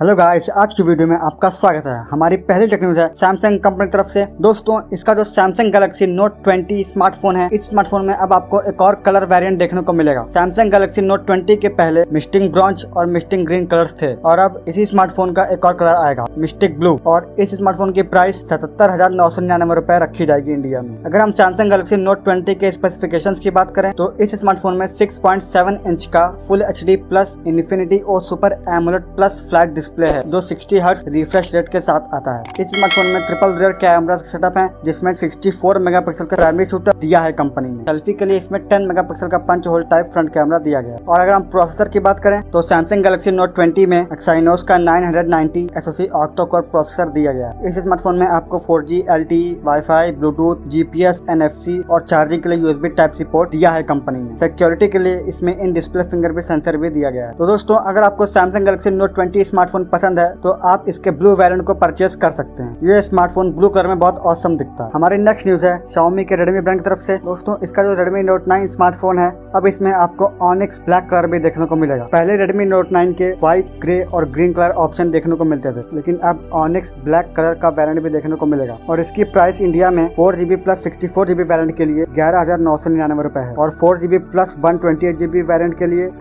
Hello guys, आज की video में आपका स्वागत है। हमारी पहली टेक न्यूज है सैमसंग कंपनी की तरफ से। दोस्तों, इसका जो सैमसंग गैलेक्सी नोट 20 स्मार्टफोन है, इस स्मार्टफोन में अब आपको एक और कलर वेरिएंट देखने को मिलेगा। सैमसंग गैलेक्सी नोट 20 के पहले मिस्टिंग ब्रॉन्ज और मिस्टिंग ग्रीन कलर्स थे और अब इसी स्मार्टफोन का एक और कलर आएगा, मिस्टिक ब्लू। और इस स्मार्टफोन की प्राइस 77,999 रुपए रखी जाएगी इंडिया में। अगर हम सैमसंग गैलेक्सी नोट 20 के स्पेसिफिकेशंस की बात करें तो इस स्मार्टफोन में 6.7 इंच का फुल HD प्लस इन्फिनिटी और super AMOLED plus flat display है जो 60 हर्ट्ज रिफ्रेश रेट के साथ आता है। इस स्मार्टफोन में ट्रिपल रियर कैमरा सेटअप है जिसमें 64 मेगापिक्सल का प्राइमरी शूटर दिया है कंपनी ने। सेल्फी के लिए इसमें 10 मेगापिक्सल का punch hole type front camera दिया गया है। और अगर हम प्रोसेसर की बात करें तो सैमसंग गैलेक्सी नोट 20 में एक्साइनोस का 990 SoC ऑक्टो कोर प्रोसेसर दिया गया है। इस स्मार्टफोन में आपको 4G LTE wifi bluetooth GPS NFC और चार्जिंग के लिए USB टाइप सी पोर्ट दिया है कंपनी ने। सिक्योरिटी के लिए इसमें इन डिस्प्ले फिंगरप्रिंट सेंसर भी दिया गया है। तो दोस्तों, अगर आपको सैमसंग गैलेक्सी नोट 20 स्मार्टफोन पसंद है तो आप इसके ब्लू वेरिएंट को परचेस कर सकते हैं। ये स्मार्टफोन ब्लू कलर में बहुत ऑसम दिखता है। हमारी नेक्स्ट न्यूज है Xiaomi के Redmi ब्रांड की तरफ से। दोस्तों, इसका जो Redmi Note 9 स्मार्टफोन है, अब इसमें आपको ऑनिक्स ब्लैक कलर भी देखने को मिलेगा। पहले Redmi Note 9 के व्हाइट, ग्रे और ग्रीन कलर ऑप्शन देखने को मिलते थे, लेकिन अब ऑनिक्स ब्लैक कलर का वेरिएंट भी देखने को मिलेगा। और इसकी प्राइस इंडिया में 4GB प्लस 64GB वेरिएंट के लिए 11,999 रुपए है और 4GB प्लस 128GB वेरिएंट के लिए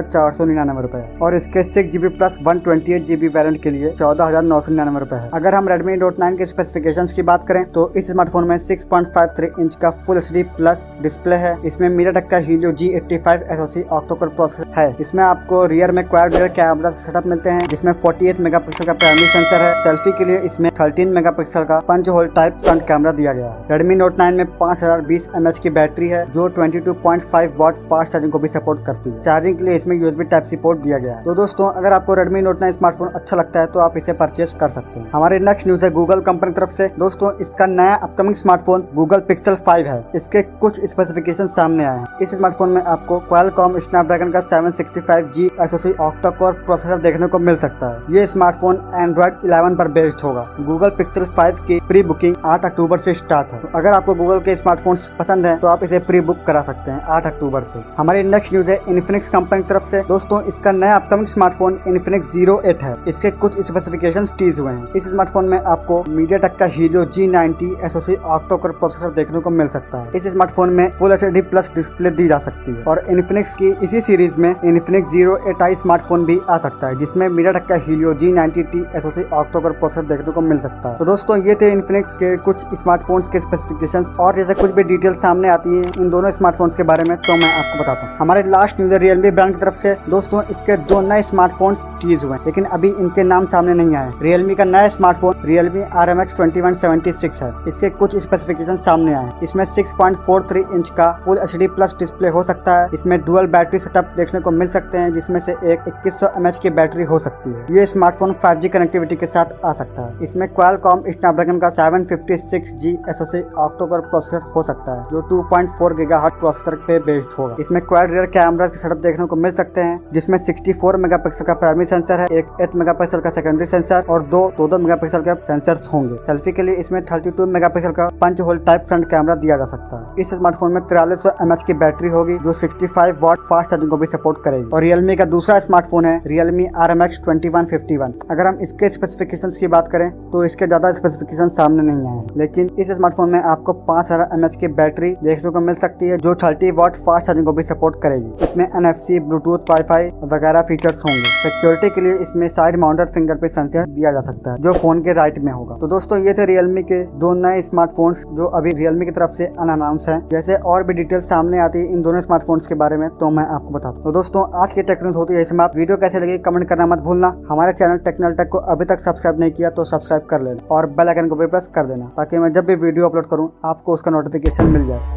13,499 रुपए है और इसके 6GB प्लस 128GB वेरिएंट के लिए 14,999 रुपए है। अगर हम Redmi Note 9 के स्पेसिफिकेशंस की बात करें तो इस स्मार्टफोन में 6.53 इंच का फुल HD प्लस डिस्प्ले है। इसमें MediaTek का Helio G85 SoC octa core processor है। इसमें आपको रियर में क्वाड रियर कैमरा सेटअप मिलते हैं जिसमें 48 मेगापिक्सल का प्राइमरी सेंसर है। सेल्फी के लिए इसमें 13 मेगापिक्सल का punch hole type front camera दिया गया है। Redmi Note 9 में 5020 mAh की बैटरी है जो 22.5 वाट फास्ट चार्जिंग को भी सपोर्ट करती है। चार्जिंग के लिए इसमें USB टाइप सी पोर्ट दिया गया है। तो दोस्तों, अगर आपको Redmi Note 9 स्मार्टफोन अच्छा लगता है तो आप इसे परचेस कर सकते हैं। हमारी नेक्स्ट न्यूज है गूगल कंपनी की तरफ से। दोस्तों, इसका नया अपकमिंग स्मार्टफोन Google Pixel 5 है। इसके कुछ स्पेसिफिकेशन सामने आए हैं। इस स्मार्टफोन में आपको Qualcomm स्नैपड्रैगन का 765G SoC octa core processor देखने को मिल सकता है। ये स्मार्टफोन Android 11 पर बेस्ड होगा। Google Pixel 5 की प्री बुकिंग 8 अक्टूबर से स्टार्ट है। तो अगर आपको गूगल के स्मार्टफोन्स पसंद है तो आप इसे प्री बुक करा सकते हैं 8 अक्टूबर से। हमारी नेक्स्ट न्यूज है Infinix कंपनी की तरफ से। दोस्तों, इसका नया अपकमिंग स्मार्टफोन Infinix Zero 8 है। इसके कुछ स्पेसिफिकेशंस टीज हुए हैं। इस स्मार्टफोन में आपको MediaTek का Helio G90 SoC octa core processor देखने को मिल सकता है। इस स्मार्टफोन में फुल HD प्लस डिस्प्ले दी जा सकती है और Infinix की इसी सीरीज में Infinix Zero 8i स्मार्टफोन भी आ सकता है जिसमें MediaTek का Helio G90T SoC octa core processor देखने को मिल सकता है। तो दोस्तों, ये थे Infinix के कुछ स्मार्टफोन्स के स्पेसिफिकेशंस और जैसे कुछ भी डिटेल सामने आती है इन दोनों स्मार्टफोन्स के बारे में तो मैं आपको बताता हूँ। हमारे लास्ट न्यूज है Realme ब्रांड की तरफ से। दोस्तों, इसके दो नए स्मार्टफोन्स टीज हुए हैं लेकिन अभी इनके नाम सामने नहीं आए। Realme का नया स्मार्टफोन Realme RMX 2176 है। इसके कुछ स्पेसिफिकेशन सामने आए हैं। इसमें 6.43 इंच का फुल HD प्लस डिस्प्ले हो सकता है। इसमें डुअल बैटरी सेटअप देखने को मिल सकते हैं जिसमें से एक 2100 mAh की बैटरी हो सकती है। ये स्मार्टफोन 5G कनेक्टिविटी के साथ आ सकता है। इसमें Qualcomm स्नैपड्रैगन का 756G SoC octa core processor हो सकता है जो 2.4 GHz प्रोसेसर पे बेस्ड होगा। इसमें क्वाड रियर कैमरा के सेटअप देखने को मिल सकते हैं जिसमें 64 मेगापिक्सल का प्राइमरी सेंसर है, एक 8 मेगापिक्सल का सेकेंडरी सेंसर और दो मेगापिक्सल के सेंसर्स होंगे। सेल्फी के लिए इसमें 32 मेगापिक्सल का punch hole type front camera दिया जा सकता है। इस स्मार्टफोन में 4300 mAh की बैटरी होगी जो 65 वाट फास्ट चार्जिंग को भी सपोर्ट करेगी। और Realme का दूसरा स्मार्टफोन है Realme RMX 2151। अगर हम इसके स्पेसिफिकेशंस की बात करें तो इसके ज्यादा स्पेसिफिकेशन सामने नहीं आए हैं, लेकिन इस स्मार्टफोन में आपको 5000 mAh की बैटरी देखने को मिल सकती है जो 30 वाट फास्ट चार्जिंग को भी सपोर्ट करेगी। इसमें NFC, ब्लूटूथ, वाईफाई वगैरह फीचर्स होंगे। सिक्योरिटी के लिए इसमें साइड माउंटेड फिंगरप्रिंट सेंसर दिया जा सकता है जो फोन के राइट में होगा। तो दोस्तों, ये थे Realme के दो नए स्मार्टफोन्स जो अभी Realme की तरफ से अनअनाउंस हैं। जैसे और भी डिटेल सामने आती है इन दोनों स्मार्टफोन्स के बारे में तो मैं आपको बताता हूँ। तो दोस्तों, आज की टेक न्यूज होती है समाप्त। वीडियो कैसे लगी कमेंट करना मत भूलना। हमारे चैनल टेक्नल टेक को अभी तक सब्सक्राइब नहीं किया तो सब्सक्राइब कर लेना और बेल आइकन को भी प्रेस कर देना ताकि मैं जब भी वीडियो अपलोड करूँ आपको उसका नोटिफिकेशन मिल जाए।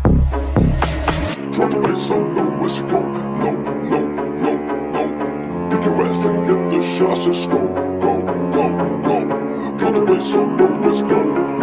Drop the bass so low, let's go, low, low, low, low. Pick your ass and get the shots, just go, go, go, go. Drop the bass so low, let's go.